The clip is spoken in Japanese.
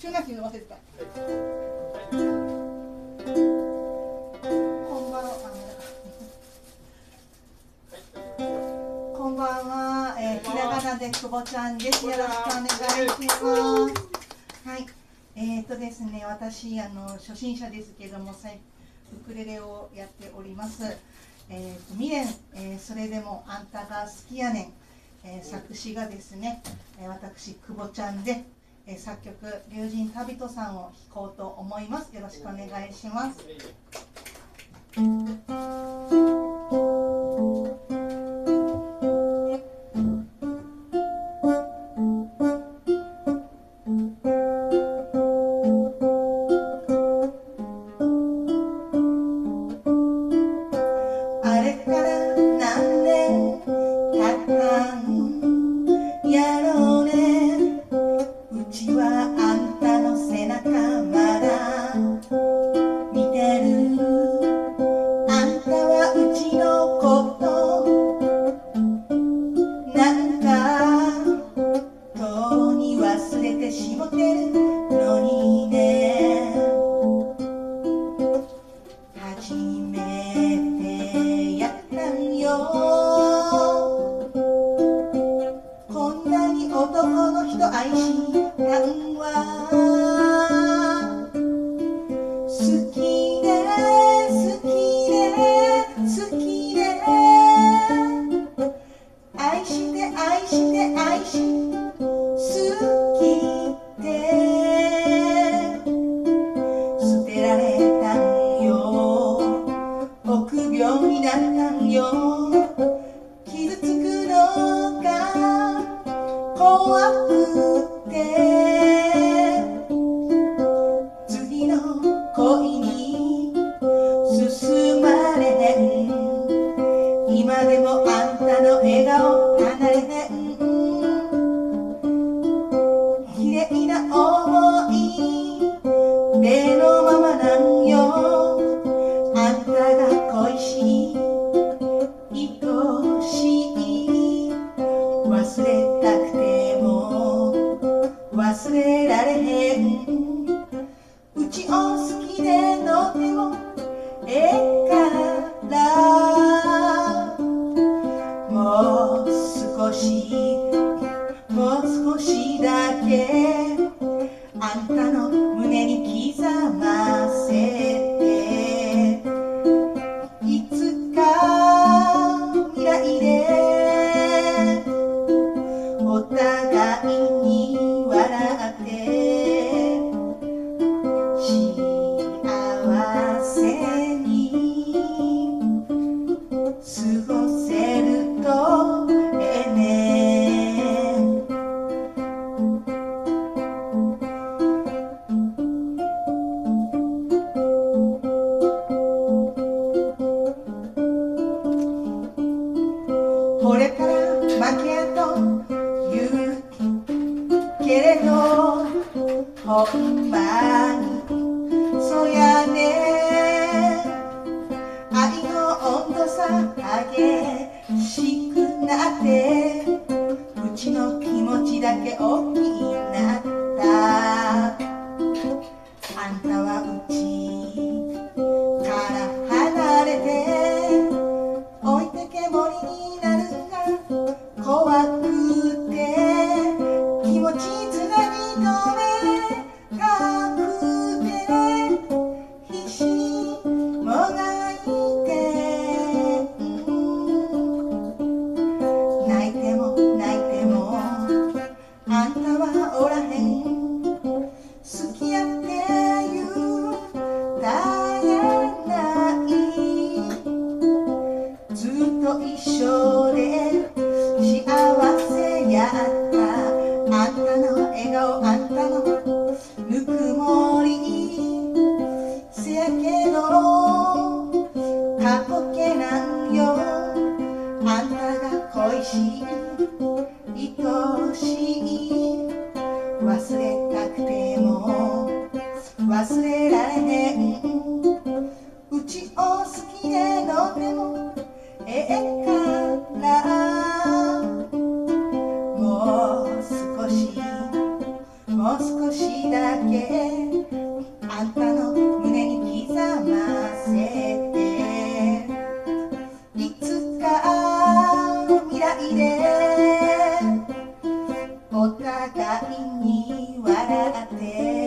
チューナキーの忘れてた。こんばんは、ひらがなでくぼちゃんです。よろしくお願いします。はい、ですね、私初心者ですけども、ウクレレをやっております。未練、それでもあんたが好きやねん、作詞がですね、私くぼちゃんで、作曲龍神旅人さんを弾こうと思います。よろしくお願いします。あれから何年経ったんやろうね。うちはあんたの背中まだ見てる。あんたはうちのことなんかとうに忘れてしもてるのにね。初めてやったんよ、こんなに男の人愛したんは。好きで好きで好きで愛して愛して愛して好きで捨てられたんよ、臆病になったんよ。傷つくのが怖くて次の恋に進まれへん。今でもあんたの笑顔離れへん。綺麗な想い目のままなんよ。あんたが恋しい愛しい忘れたくても忘れられへん。うちを好きで乗ってもええからもう少しもう少しだけあんたの胸に刻ませて、いつか未来でお互いに笑って幸せに過ごせるとええねん。これから負けやと言うけれどほんまにそやね。愛の温度差激しくなってうちの気持ちだけ大きになった。あんたはうちから離れて置いてけぼりになるんが怖くて気持ちつなぎ止めたくて必死にもがいて、泣いても泣いてもあんたはおらへん。好きやって言うたやない、ずっと一緒で幸せやった。あんたの笑顔あんたのぬくもりせやけど過去形なんよ。あんたが恋しい愛しい忘れたくても忘れられへん。うちを好きで飲んでもええからもう少しだけ互いに笑って